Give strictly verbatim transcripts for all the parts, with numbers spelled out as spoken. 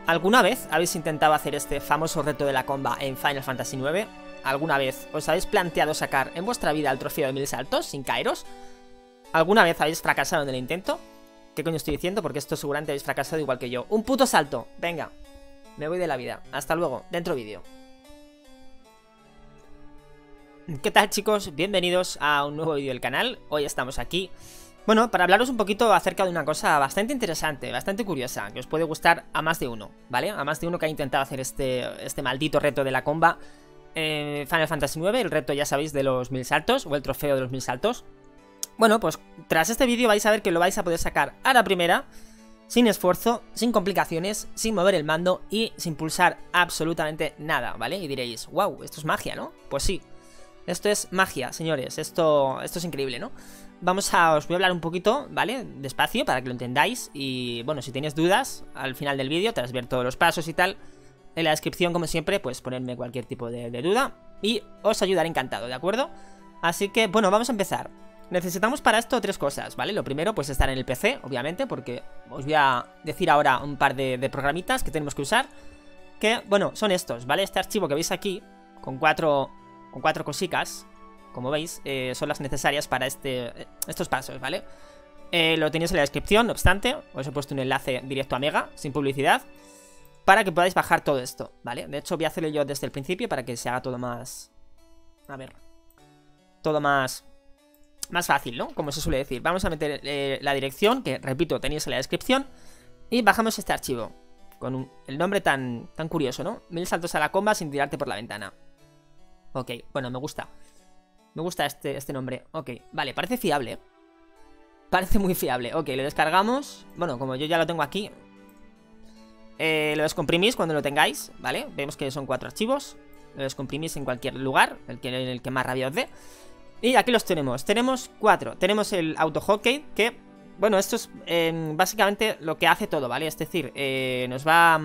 ¿Alguna vez habéis intentado hacer este famoso reto de la comba en Final Fantasy nueve? ¿Alguna vez os habéis planteado sacar en vuestra vida el trofeo de mil saltos sin caeros? ¿Alguna vez habéis fracasado en el intento? ¿Qué coño estoy diciendo? Porque esto seguramente habéis fracasado igual que yo. ¡Un puto salto! Venga, me voy de la vida. Hasta luego, dentro vídeo. ¿Qué tal, chicos? Bienvenidos a un nuevo vídeo del canal. Hoy estamos aquí, bueno, para hablaros un poquito acerca de una cosa bastante interesante, bastante curiosa, que os puede gustar a más de uno, ¿vale? A más de uno que ha intentado hacer este, este maldito reto de la comba en Final Fantasy nueve, el reto, ya sabéis, de los mil saltos, o el trofeo de los mil saltos. Bueno, pues tras este vídeo vais a ver que lo vais a poder sacar a la primera, sin esfuerzo, sin complicaciones, sin mover el mando y sin pulsar absolutamente nada, ¿vale? Y diréis, wow, esto es magia, ¿no? Pues sí, esto es magia, señores, esto, esto es increíble, ¿no? Vamos a, os voy a hablar un poquito, ¿vale? Despacio, para que lo entendáis. Y bueno, si tenéis dudas, al final del vídeo, tras ver todos los pasos y tal, en la descripción, como siempre, pues ponedme cualquier tipo de, de duda y os ayudaré encantado, ¿de acuerdo? Así que, bueno, vamos a empezar. Necesitamos para esto tres cosas, ¿vale? Lo primero, pues estar en el P C, obviamente, porque os voy a decir ahora un par de, de programitas que tenemos que usar. Que, bueno, son estos, ¿vale? Este archivo que veis aquí, con cuatro, con cuatro cositas, como veis, eh, son las necesarias para este, estos pasos, ¿vale? Eh, lo tenéis en la descripción, no obstante, os he puesto un enlace directo a Mega, sin publicidad, para que podáis bajar todo esto, ¿vale? De hecho, voy a hacerlo yo desde el principio para que se haga todo más... A ver... Todo más... Más fácil, ¿no? Como se suele decir. Vamos a meter eh, la dirección, que, repito, tenéis en la descripción, y bajamos este archivo, con un, el nombre tan, tan curioso, ¿no? Mil saltos a la comba sin tirarte por la ventana. Ok, bueno, me gusta. Me gusta este, este nombre. Ok, vale, parece fiable. Parece muy fiable. Ok, lo descargamos. Bueno, como yo ya lo tengo aquí, eh, lo descomprimís cuando lo tengáis, ¿vale? Vemos que son cuatro archivos. Lo descomprimís en cualquier lugar, el que, en el que más rabia os dé. Y aquí los tenemos. Tenemos cuatro. Tenemos el AutoHotkey, que, bueno, esto es eh, básicamente lo que hace todo, ¿vale? Es decir, eh, nos va...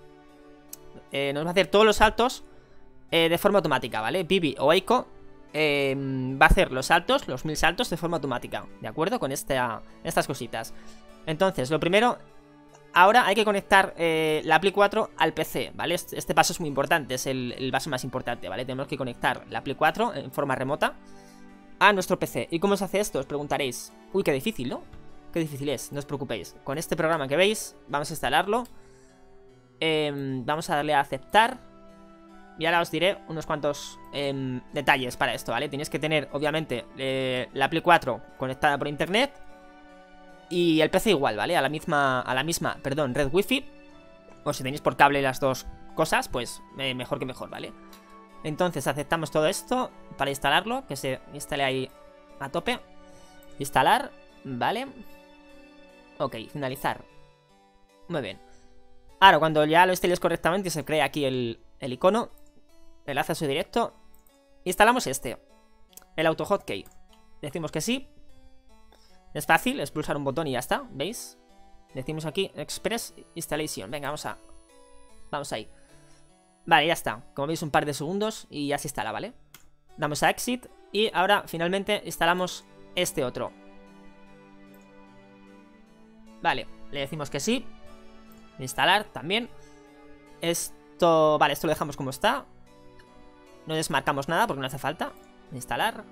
Eh, nos va a hacer todos los saltos eh, de forma automática, ¿vale? Vivi o Eiko Eh, va a hacer los saltos, los mil saltos de forma automática, ¿de acuerdo? Con esta, estas cositas. Entonces, lo primero, ahora hay que conectar eh, la Play cuatro al P C, ¿vale? Este, este paso es muy importante, es el, el paso más importante, ¿vale? Tenemos que conectar la Play cuatro en forma remota a nuestro P C. ¿Y cómo se hace esto? Os preguntaréis. Uy, qué difícil, ¿no? Qué difícil es, no os preocupéis. Con este programa que veis, vamos a instalarlo. eh, Vamos a darle a aceptar. Y ahora os diré unos cuantos eh, detalles para esto, ¿vale? Tenéis que tener, obviamente, eh, la Play cuatro conectada por internet y el P C igual, ¿vale? A la misma, a la misma, perdón, red wifi. O si tenéis por cable las dos cosas, pues eh, mejor que mejor, ¿vale? Entonces aceptamos todo esto para instalarlo, que se instale ahí a tope. Instalar, ¿vale? Ok, finalizar. Muy bien. Ahora, cuando ya lo instaléis correctamente, se crea aquí el, el icono, el acceso directo. Instalamos este, el AutoHotkey. Decimos que sí. Es fácil, es pulsar un botón y ya está, ¿veis? Decimos aquí Express Installation. Venga, vamos a... Vamos ahí. Vale, ya está. Como veis, un par de segundos y ya se instala, ¿vale? Damos a Exit y ahora finalmente instalamos este otro. Vale, le decimos que sí. Instalar también. Esto... Vale, esto lo dejamos como está. No desmarcamos nada porque no hace falta. Instalar.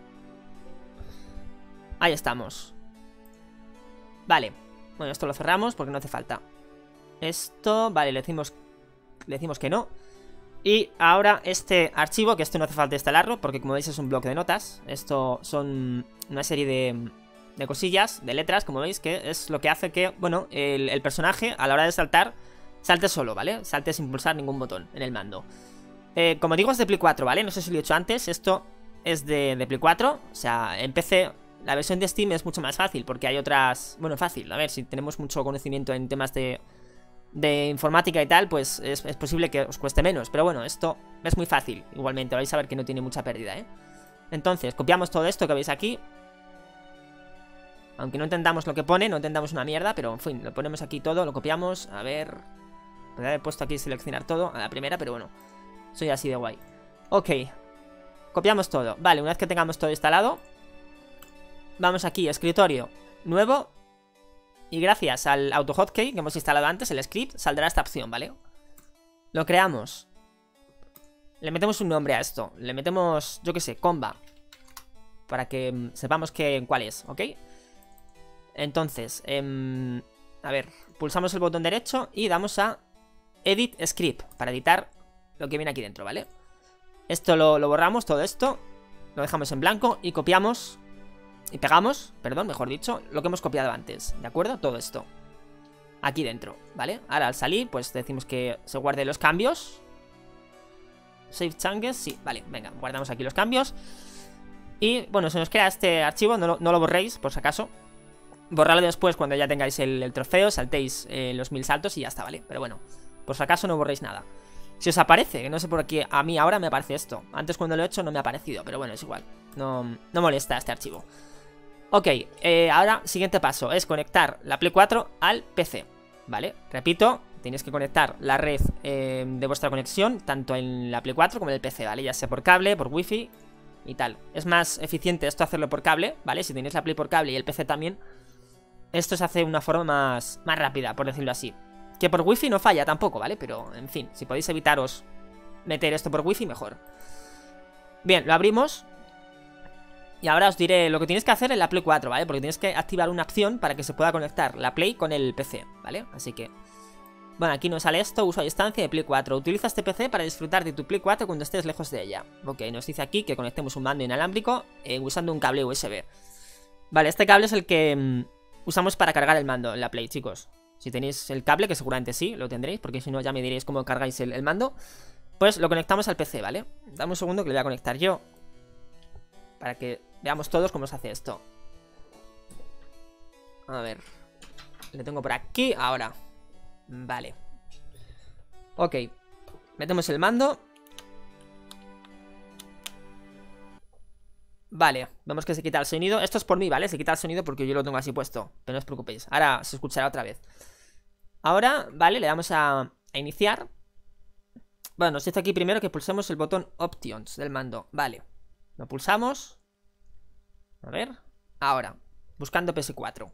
Ahí estamos. Vale. Bueno, esto lo cerramos porque no hace falta. Esto... Vale, le decimos... Le decimos que no. Y ahora este archivo, que esto no hace falta instalarlo porque como veis es un bloque de notas. Esto son una serie de... de cosillas, de letras, como veis, que es lo que hace que, bueno, el, el personaje a la hora de saltar salte solo, ¿vale? Salte sin pulsar ningún botón en el mando. eh, Como digo, es de Play cuatro, ¿vale? No sé si lo he dicho antes, esto es de, de Play cuatro. O sea, en P C la versión de Steam es mucho más fácil porque hay otras... Bueno, fácil, a ver, si tenemos mucho conocimiento en temas de, de informática y tal, pues es, es posible que os cueste menos. Pero bueno, esto es muy fácil, igualmente, vais a ver que no tiene mucha pérdida, ¿eh? Entonces, copiamos todo esto que veis aquí. Aunque no entendamos lo que pone, no entendamos una mierda, pero en fin, lo ponemos aquí todo, lo copiamos. A ver... Podría haber puesto aquí seleccionar todo a la primera, pero bueno, soy así de guay. Ok, copiamos todo. Vale, una vez que tengamos todo instalado, vamos aquí, escritorio nuevo. Y gracias al AutoHotkey que hemos instalado antes, el script, saldrá esta opción, ¿vale? Lo creamos. Le metemos un nombre a esto. Le metemos, yo qué sé, comba. Para que mm, sepamos que, cuál es, ¿ok? Entonces, eh, a ver, pulsamos el botón derecho y damos a Edit Script para editar lo que viene aquí dentro, ¿vale? Esto lo, lo borramos, todo esto. Lo dejamos en blanco y copiamos y pegamos, perdón, mejor dicho, lo que hemos copiado antes, ¿de acuerdo? Todo esto aquí dentro, ¿vale? Ahora al salir, pues decimos que se guarde los cambios. Save changes, sí, vale, venga, guardamos aquí los cambios. Y bueno, se nos crea este archivo, no lo, no lo borréis, por si acaso. Borrarlo después cuando ya tengáis el, el trofeo, saltéis eh, los mil saltos y ya está, ¿vale? Pero bueno, por si acaso no borréis nada. Si os aparece, que no sé por qué, a mí ahora me aparece esto. Antes cuando lo he hecho no me ha aparecido, pero bueno, es igual. No, no molesta este archivo. Ok, eh, ahora siguiente paso es conectar la Play cuatro al P C, ¿vale? Repito, tenéis que conectar la red eh, de vuestra conexión, tanto en la Play cuatro como en el P C, ¿vale? Ya sea por cable, por wifi y tal. Es más eficiente esto hacerlo por cable, ¿vale? Si tenéis la Play por cable y el P C también, esto se hace de una forma más, más rápida, por decirlo así. Que por wifi no falla tampoco, ¿vale? Pero, en fin, si podéis evitaros meter esto por wifi, mejor. Bien, lo abrimos. Y ahora os diré lo que tienes que hacer en la Play cuatro, ¿vale? Porque tienes que activar una opción para que se pueda conectar la Play con el P C, ¿vale? Así que... Bueno, aquí nos sale esto, uso a distancia de Play cuatro. Utiliza este P C para disfrutar de tu Play cuatro cuando estés lejos de ella. Ok, nos dice aquí que conectemos un mando inalámbrico eh, usando un cable U S B. Vale, este cable es el que mmm, usamos para cargar el mando en la Play, chicos. Si tenéis el cable, que seguramente sí, lo tendréis, porque si no ya me diréis cómo cargáis el, el mando. Pues lo conectamos al P C, ¿vale? Dame un segundo que lo voy a conectar yo, para que veamos todos cómo se hace esto. A ver, le tengo por aquí, ahora. Vale. Ok, metemos el mando. Vale, vemos que se quita el sonido. Esto es por mí, ¿vale? Se quita el sonido porque yo lo tengo así puesto, pero no os preocupéis, ahora se escuchará otra vez. Ahora, vale, le damos a, a iniciar. Bueno, nos dice aquí primero que pulsemos el botón Options del mando. Vale, lo pulsamos. A ver, ahora, buscando P S cuatro.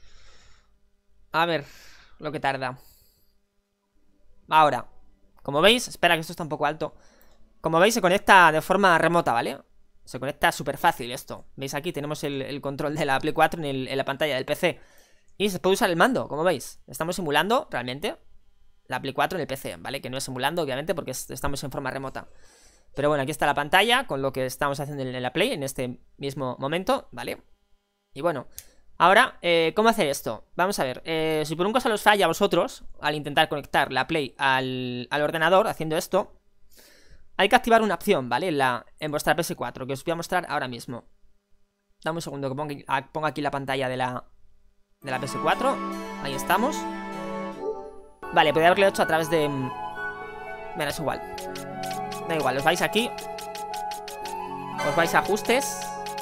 A ver, lo que tarda. Ahora, como veis, espera que esto está un poco alto. Como veis se conecta de forma remota, ¿vale? Se conecta súper fácil esto. Veis aquí tenemos el, el control de la Play cuatro en, el, en la pantalla del P C. Y se puede usar el mando, como veis. Estamos simulando realmente la Play cuatro en el P C, ¿vale? Que no es simulando, obviamente, porque estamos en forma remota. Pero bueno, aquí está la pantalla con lo que estamos haciendo en la Play en este mismo momento, ¿vale? Y bueno, ahora, eh, ¿cómo hacer esto? Vamos a ver, eh, si por un cosa os falla a vosotros al intentar conectar la Play al, al ordenador haciendo esto, hay que activar una opción, ¿vale? En, la, en vuestra P S cuatro, que os voy a mostrar ahora mismo. Dame un segundo que ponga, ponga aquí la pantalla de la, de la P S cuatro. Ahí estamos. Vale, podría haberlo hecho a través de... Bueno, es igual. Da igual, os vais aquí. Os vais a ajustes.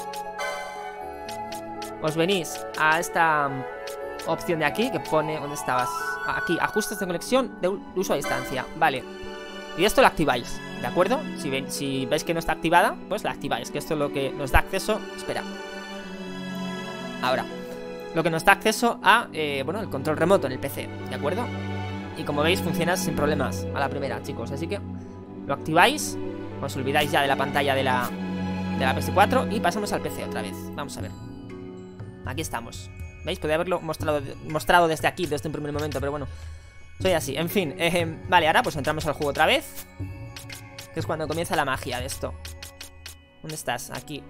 Os venís a esta opción de aquí que pone... ¿Dónde estabas? Aquí, ajustes de conexión de uso a distancia. Vale. Y esto lo activáis, ¿de acuerdo? Si, ve, si veis que no está activada, pues la activáis, que esto es lo que nos da acceso... Espera. Ahora. Lo que nos da acceso a, eh, bueno, el control remoto en el P C, ¿de acuerdo? Y como veis funciona sin problemas a la primera, chicos. Así que lo activáis, os olvidáis ya de la pantalla de la, de la P S cuatro y pasamos al P C otra vez. Vamos a ver. Aquí estamos. ¿Veis? Podría haberlo mostrado, mostrado desde aquí, desde un primer momento, pero bueno, soy así. En fin, eh, vale, ahora pues entramos al juego otra vez, que es cuando comienza la magia de esto. ¿Dónde estás? Aquí.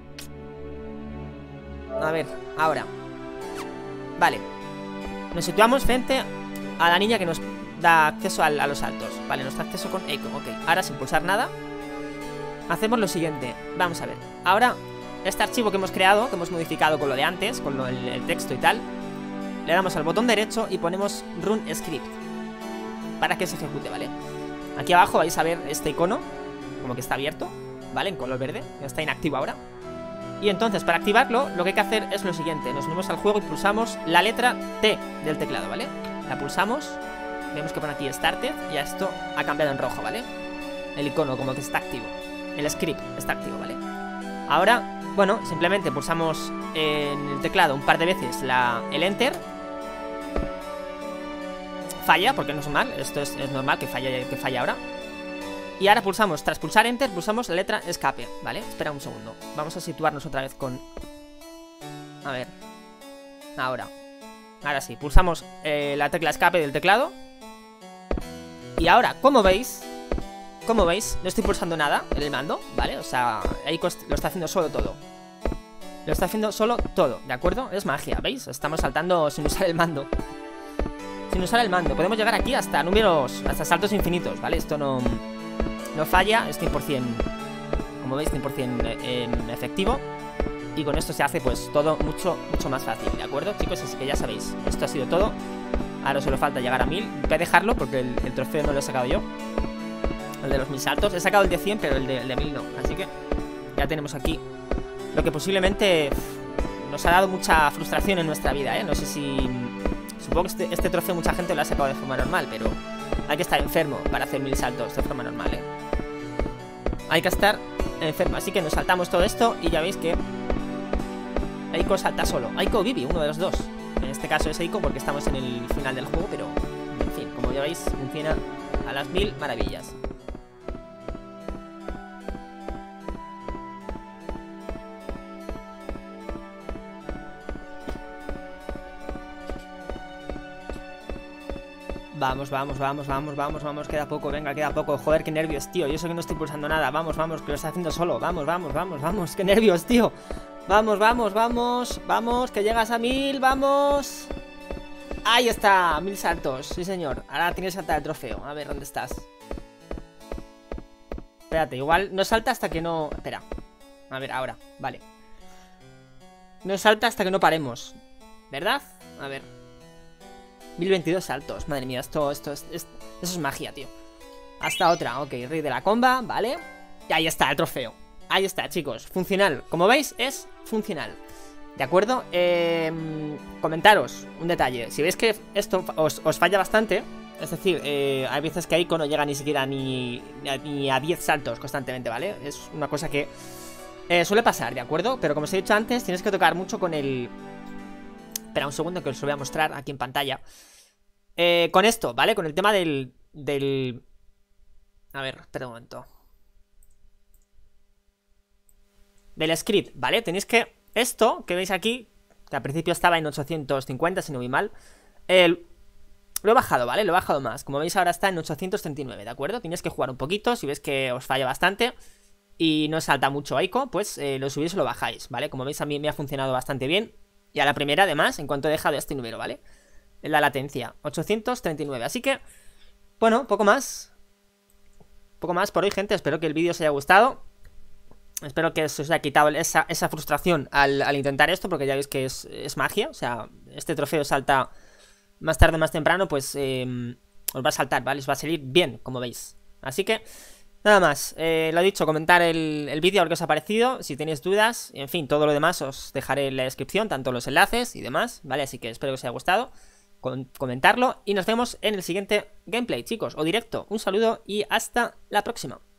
A ver, ahora. Vale. Nos situamos frente a la niña que nos da acceso a, a los saltos. Vale, nos da acceso con Echo, ok. Ahora sin pulsar nada hacemos lo siguiente. Vamos a ver. Ahora, este archivo que hemos creado, que hemos modificado con lo de antes, con lo, el, el texto y tal, le damos al botón derecho y ponemos Run Script para que se ejecute, ¿vale? Aquí abajo vais a ver este icono, como que está abierto, ¿vale? En color verde, que está inactivo ahora. Y entonces, para activarlo, lo que hay que hacer es lo siguiente. Nos unimos al juego y pulsamos la letra T del teclado, ¿vale? La pulsamos, vemos que pone aquí Started y ya esto ha cambiado en rojo, ¿vale? El icono como que está activo. El script está activo, ¿vale? Ahora, bueno, simplemente pulsamos en el teclado un par de veces la, el Enter. falla, porque no es normal. Esto es, es normal que falle, que falle ahora. Y ahora pulsamos, tras pulsar Enter, pulsamos la letra escape, ¿vale? Espera un segundo. Vamos a situarnos otra vez con... A ver. Ahora. Ahora sí, pulsamos eh, la tecla escape del teclado. Y ahora, como veis... Como veis, no estoy pulsando nada en el mando, ¿vale? O sea, Eiko lo está haciendo solo todo. Lo está haciendo solo todo, ¿de acuerdo? Es magia, ¿veis? Estamos saltando sin usar el mando. Sin usar el mando. Podemos llegar aquí hasta números, hasta saltos infinitos, ¿vale? Esto no... No falla, es cien por cien, como veis, cien por cien eh, efectivo. Y con esto se hace pues todo mucho, mucho más fácil, ¿de acuerdo, chicos? Así que ya sabéis, esto ha sido todo. Ahora solo falta llegar a mil. Voy a dejarlo porque el, el trofeo no lo he sacado yo, el de los mil saltos. He sacado el de cien, pero el de, el de mil no. Así que ya tenemos aquí lo que posiblemente nos ha dado mucha frustración en nuestra vida, ¿eh? No sé si... Supongo que este, este trofeo mucha gente lo ha sacado de forma normal, pero hay que estar enfermo para hacer mil saltos de forma normal, ¿eh? Hay que estar enfermo, así que nos saltamos todo esto. Y ya veis que Eiko salta solo, Eiko o Vivi, uno de los dos. En este caso es Eiko porque estamos en el final del juego, pero en fin, como ya veis, funciona a las mil maravillas. Vamos, vamos, vamos, vamos, vamos, vamos, queda poco, venga, queda poco. Joder, qué nervios, tío, yo sé que no estoy pulsando nada. Vamos, vamos, que lo está haciendo solo. Vamos, vamos, vamos, vamos, qué nervios, tío. Vamos, vamos, vamos, vamos, que llegas a mil, vamos. Ahí está, mil saltos, sí señor. Ahora tienes que saltar el trofeo, a ver, ¿dónde estás? Espérate, igual no salta hasta que no... Espera, a ver, ahora, vale. No salta hasta que no paremos, ¿verdad? A ver, mil veintidós saltos, madre mía, esto, esto, es, es, eso es magia, tío. Hasta otra, ok, rey de la comba, vale. Y ahí está el trofeo. Ahí está, chicos, funcional. Como veis, es funcional. ¿De acuerdo? Eh, comentaros un detalle. Si veis que esto os, os falla bastante, es decir, eh, hay veces que Eiko no llega ni siquiera ni, ni a diez saltos constantemente, ¿vale? Es una cosa que eh, suele pasar, ¿de acuerdo? Pero como os he dicho antes, tienes que tocar mucho con el... Espera un segundo que os lo voy a mostrar aquí en pantalla. Eh, con esto, ¿vale? Con el tema del... del... A ver, espera un momento. Del script, ¿vale? Tenéis que... Esto que veis aquí, que al principio estaba en ochocientos cincuenta, si no vi mal, el... lo he bajado, ¿vale? Lo he bajado más. Como veis ahora está en ochocientos treinta y nueve, ¿de acuerdo? Tenéis que jugar un poquito, si veis que os falla bastante y no salta mucho Eiko, pues eh, lo subís o lo bajáis, ¿vale? Como veis a mí me ha funcionado bastante bien. Y a la primera además, en cuanto he dejado este número, ¿vale? La latencia, ochocientos treinta y nueve. Así que, bueno, poco más. Poco más por hoy, gente. Espero que el vídeo os haya gustado. Espero que se os haya quitado esa, esa frustración al, al intentar esto, porque ya veis que es, es magia. O sea, este trofeo salta más tarde o más temprano, pues eh, os va a saltar, ¿vale? Os va a salir bien, como veis. Así que, nada más. Eh, lo dicho, comentar el, el vídeo a ver qué os ha parecido. Si tenéis dudas, en fin, todo lo demás os dejaré en la descripción, tanto los enlaces y demás, ¿vale? Así que espero que os haya gustado. Con, comentarlo y nos vemos en el siguiente gameplay, chicos, o directo. Un saludo y hasta la próxima.